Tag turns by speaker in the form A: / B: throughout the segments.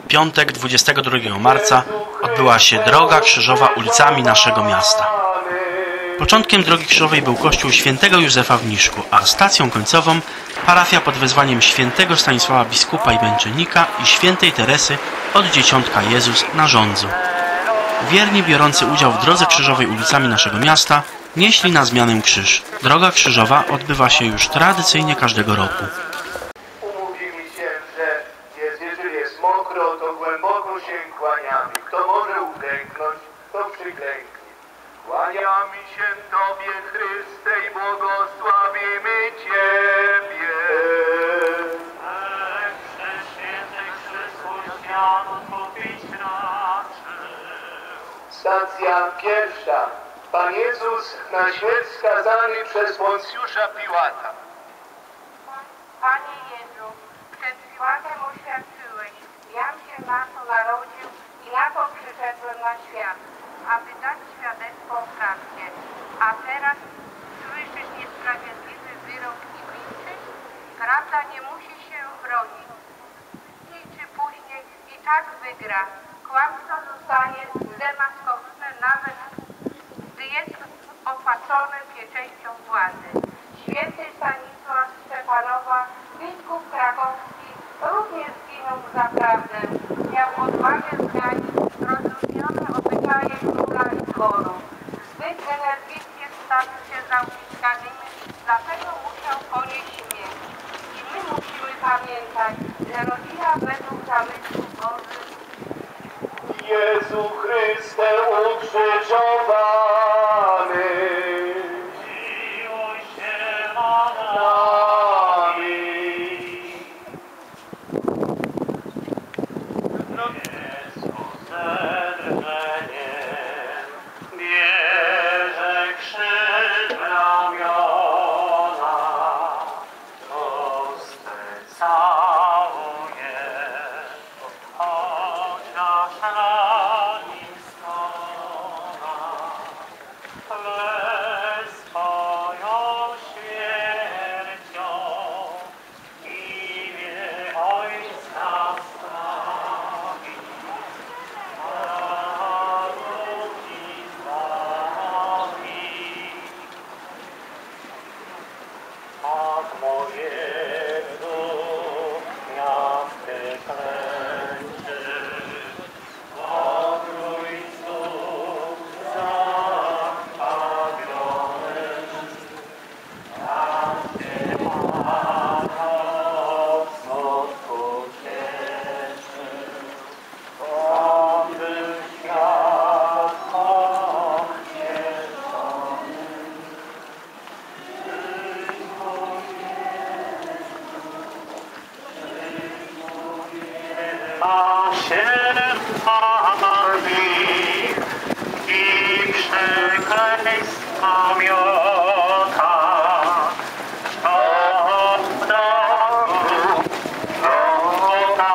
A: piątek 22 marca odbyła się Droga Krzyżowa ulicami naszego miasta. Początkiem Drogi Krzyżowej był kościół świętego Józefa w Niszku, a stacją końcową parafia pod wezwaniem świętego Stanisława Biskupa i Męczennika i świętej Teresy od Dzieciątka Jezus na Żądzu. Wierni biorący udział w Drodze Krzyżowej ulicami naszego miasta nieśli na zmianę krzyż. Droga Krzyżowa odbywa się już tradycyjnie każdego roku.
B: Umówili się, że jeżeli jest mokro, to głęboko się kłaniamy. Kto może uklęknąć, to przyklęknie. Kłaniamy się Tobie, Chryste, i błogosławimy Ciebie.
C: Prześwięty Chrystus świat odkupić raczył.
B: Stacja pierwsza. Pan Jezus na śmierć skazany przez Poncjusza Piłata.
D: Panie Jezu, przed Piłatem oświadczyłeś, jam się na to narodził i na to przyszedłem na świat, aby dać świadectwo prawdzie. A teraz słyszysz niesprawiedliwy wyrok i milczysz? Prawda nie musi się bronić. Wcześniej czy później i tak wygra. Kłamstwo zostanie zdemaskowane nawet, gdy jest opatrzone pieczęcią władzy. Święty Stanisław Stefanowa, biskup krakowski, również zginął za prawdę. Miał odwagę zgranić rozluźnione obyczaje króla i dworu. Zbyt energicznie stawił się za uciskanymi, dlatego musiał ponieść śmierć. I my musimy pamiętać, że rodzina według zamysłu Bożych
B: Jezu Chryste ukrzyżowany.
C: Miłuj się nad
B: Nami.
C: Jezusem drżeniem bierze krzyż w ramiona, proste całuje, choć nasza nim strona, lecz swoją śmiercią imię Ojca slawi, a ludzi zbawi. Tak mojego jak Ty klęczysz, Trójcu zaprawiony, tak Cię Pana w smutku cieszy, aby świat pocieszony. A się bawi i przekleństwa miota, to w domu wrota.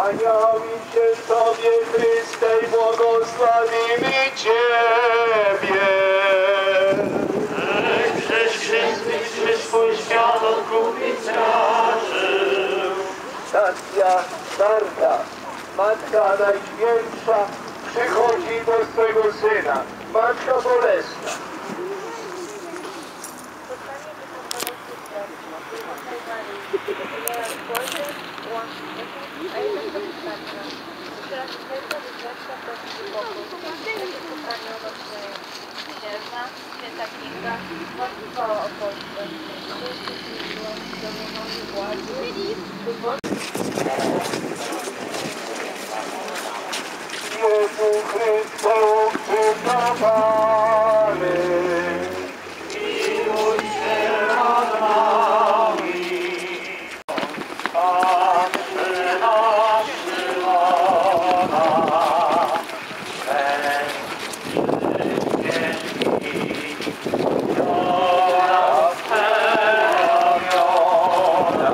B: Anioły się Tobie, Chryste, i błogosławimy Ciebie.
C: Przez wszystkich swój świat odkupić raczył.
B: Stacja czwarta. Matka Najświętsza przychodzi do swego Syna. Matka Bolesna.
D: Święta Kinga, modlitwa o Polsce.
B: Jezu Chryste, ukrzyżowany.
C: Miłuj się nad nami. Patrzy nasz Syłona, bez wszystkie Jola spełniona,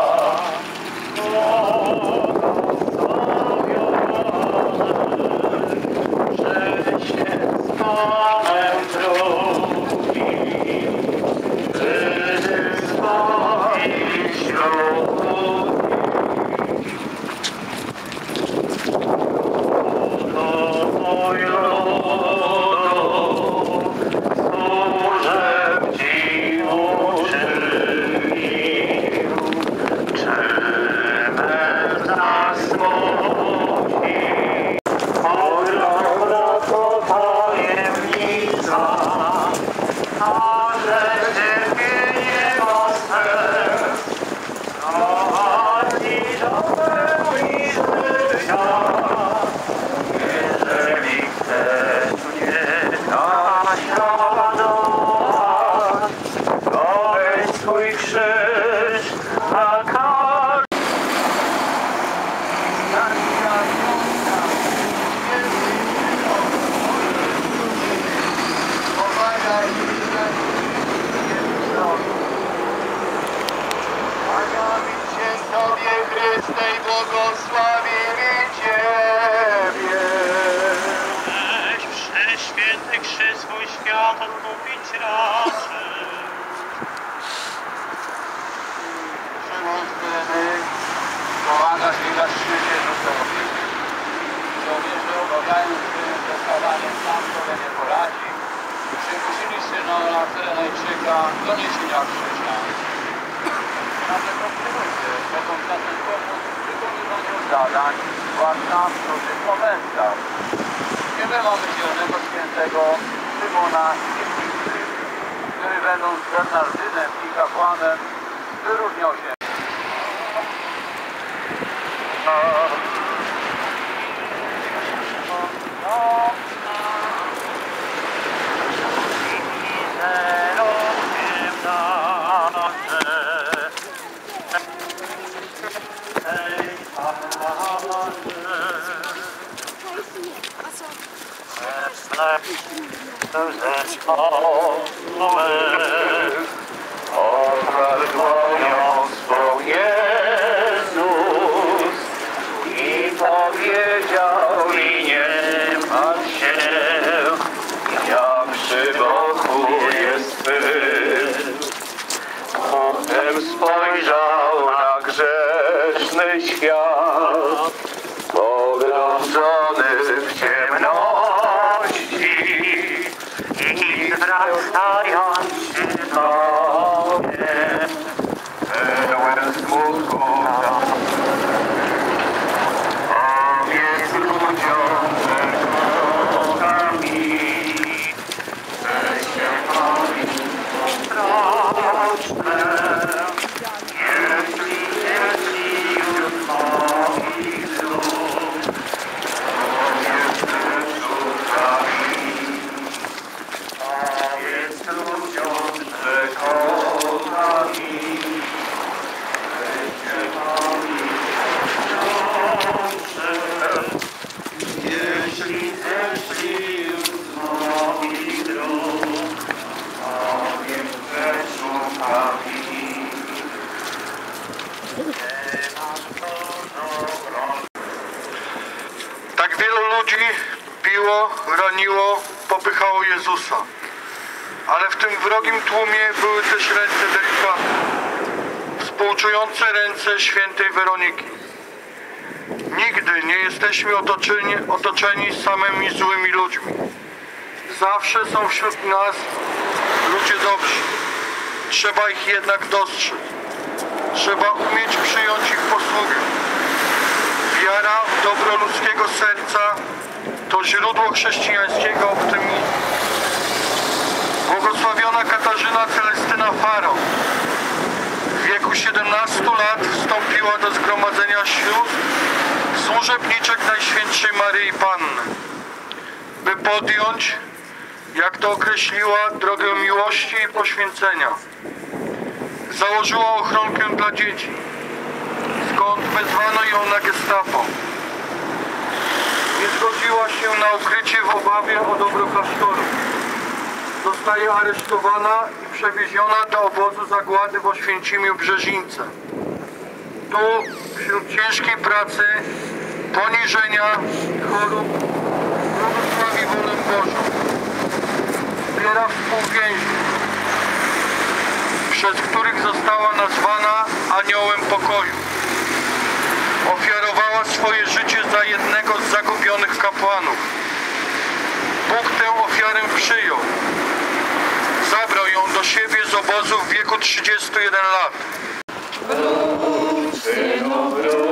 C: że się z Panem drugi, gdy swoich ślubów to mój ludu, służę Ci uczynił, czym nas smuci. Ogromna to tajemnica, ale cierpienie ma sens, prowadzi do pełni życia. Jeżeli chcesz mnie naśladować, to weź swój krzyż na każdy.
B: Anioły się Tobie, Chryste, i błogosławimy Ciebie.
C: Weź prześwięty krzyż swój świat odkupić raczy.
B: Szymon Benek, pomagasz mi na szczycie rzutowi. Żołnierze obawiając się, że stawanie sam sobie nie poradzi, przymusili syna Ateneńczyka do niesienia krzyża. Nasze kontynuucie mogą za ten pomóc w wykonywaniu zadań, zwłaszcza w trudnych momentach. Nie mamy dzielnego świętego Szymona Kiernicy, który będąc Bernardynem i kapłanem wyróżniał się.
C: Otarł dłonią swą Jezus i powiedział mi: nie martw się, ja przy boku jest Twym. Potem spojrzał na grzeszny świat, pogrążony w ciemności, i zwracając się do mnie, pełen smutku, powiedz ludziom, że krokami, że się oni proszne, jeśli dzieci już moich lub, powiedz ludziom,
E: ale w tym wrogim tłumie były też ręce delikatne, współczujące ręce świętej Weroniki. Nigdy nie jesteśmy otoczeni samymi złymi ludźmi. Zawsze są wśród nas ludzie dobrzy. Trzeba ich jednak dostrzec. Trzeba umieć przyjąć ich posługę. Wiara w dobro ludzkiego serca to źródło chrześcijańskiego optymizmu. Błogosławiona Katarzyna Celestyna Faro w wieku 17 lat wstąpiła do zgromadzenia sióstr służebniczek Najświętszej Maryi Panny, by podjąć, jak to określiła, drogę miłości i poświęcenia. Założyła ochronkę dla dzieci, skąd wezwano ją na gestapo. Nie zgodziła się na ukrycie w obawie o dobro klasztoru. Zostaje aresztowana i przewieziona do obozu zagłady w Oświęcimiu Brzezińce. Tu, wśród ciężkiej pracy, poniżenia, chorób, błogosławi wolę Bożą. Wspiera współwięźniów, przez których została nazwana aniołem pokoju. Ofiarowała swoje życie za jednego z zagubionych kapłanów. Bóg tę ofiarę przyjął. Zabrał ją do siebie z obozu w wieku 31 lat.
C: Wróć, synu, wróć.